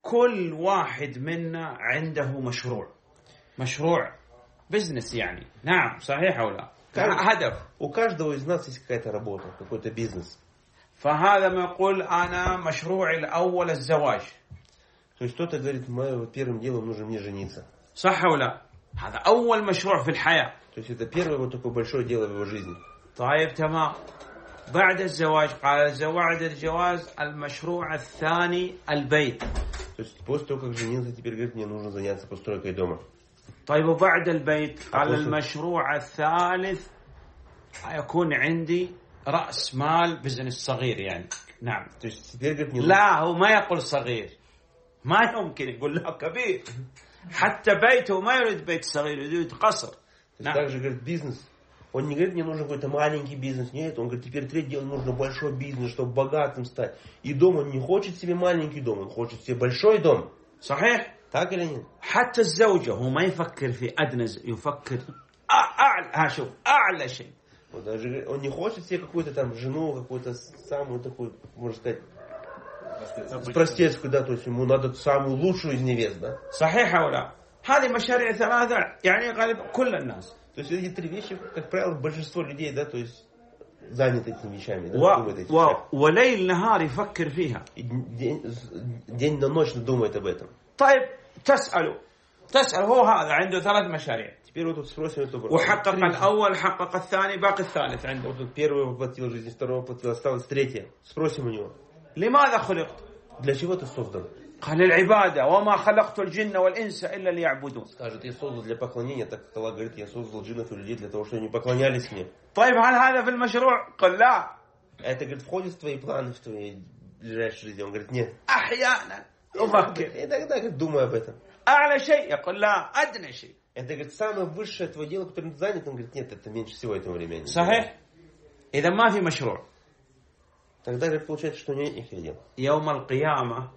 كل واحد منا عنده مشروع بزنس يعني. نعم صحيح أو لا؟ هدف. У каждого из нас есть какая-то работа, какой-то бизнес. فهذا ما يقول أنا مشروعي الأول الزواج. То есть кто-то говорит, первым делом нужно мне жениться. صح أو لا؟ هذا أول مشروع في الحياة. То есть это первое вот такое большое дело в его жизни. طيب تمام. بعد الزواج قال بعد الجواز المشروع الثاني البيت. То есть после того, как женился, теперь говорит, мне нужно заняться постройкой дома. طيب وبعد البيت قال المشروع الثالث يكون عندي رأس مال بزنس صغير يعني. نعم. То есть теперь говорит, мне لا هو ما يقول صغير. ما يمكن يقول له كبير. حتى بيته ما يريد بيت صغير يريد قصر. نعم. также говорит бизнес. Он не говорит, мне нужен какой-то маленький бизнес. Нет, он говорит, теперь третье дело, нужно большой бизнес, чтобы богатым стать. И дом он не хочет себе маленький дом, он хочет себе большой дом. صحيح؟ Так или нет? حتى الزوجة هو ما يفكر في أدنى يفكر أعلى شيء. Вот даже он не хочет себе какую-то там жену, какую-то самую такую, можно сказать, простецкую, да, то есть ему надо самую лучшую из невест, да. صحيح أو لا؟ هذه مشاريع ثلاثة يعني غالب كل الناس. То есть эти три вещи, как правило, большинство людей, да, то есть заняты этими вещами, да, думают этими вещами. وليل نهار يفكر فيها. День на ночь думает об этом. طيب تسأل هو هذا عنده 3 مشاريع. Теперь вот тут спросим это. وحقق الأول حقق الثاني باقي الثالث عنده. Вот первый воплотил жизнь, второго воплотил, осталось третье. Спросим у него. لماذا خلقت؟ Для чего ты создан? قال العبادة وما خلقت الجن والإنس إلا ليعبدون. Скажет, я создан для поклонения, так как Аллах говорит, я создал джиннов и людей для того, чтобы они поклонялись мне. طيب هل هذا في المشروع؟ قال لا. Это, говорит, входит в твои планы, в твои ближайшие жизни. Он говорит, нет. أحيانا أفكر. Иногда, говорит, думаю об этом. أعلى شيء يقول لا أدنى شيء. Это, говорит, самое высшее твое дело, которым ты занят. Он говорит, нет, это меньше всего этого времени. صحيح. إذا ما في مشروع. Тогда, говорит, получается, что у него нет никаких дел. يوم القيامة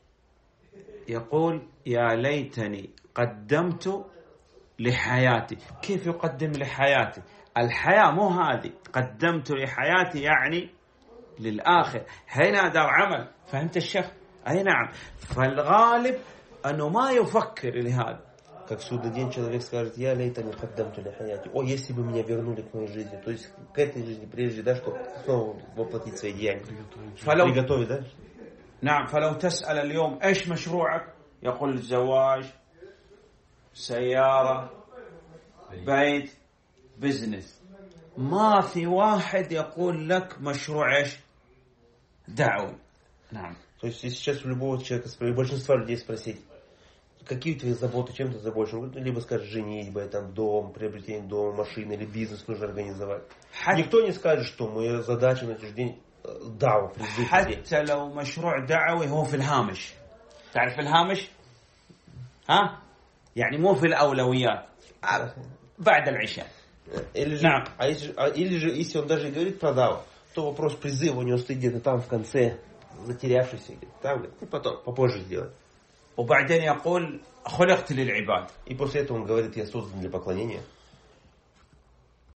يقول يا ليتني قدمت لحياتي. كيف يقدم لحياتي؟ الحياة مو هذه. قدمت لحياتي يعني للآخر. هنا دار عمل. فهمت الشيخ؟ أي نعم. فالغالب أنه ما يفكر لهذا. Как в судный день человек скажет, я лейтани каддамту ли хаяти. О, если бы меня вернули к моей жизни. То есть к этой жизни прежде, да, чтобы снова воплотить свои деяния. Приготовить, да? نعم. فلو تسأل اليوم إيش مشروعك؟ يقول الزواج، سيارة، بيت، بزنس. ما في واحد يقول لك مشروع إيش؟ دعوة. نعم. То есть если сейчас у любого человека, большинства людей спросить, какие у тебя заботы, чем ты заботишься? Он говорит, либо скажет, женитьба, там, дом, приобретение дома, машины или бизнес нужно организовать. Никто не скажет, что моя задача на этот день دعوة في البيت. حتى لو مشروع دعوي هو في الهامش. تعرف الهامش؟ ها؟ يعني مو في الأولويات. بعد العشاء. نعم. Или же, если он даже говорит про дعву, то вопрос призыва у него стоит где-то там в конце, затерявшийся. Там, потом, попозже сделать. وبعدين يقول خلقت للعباد. И после этого он говорит, я создан для поклонения.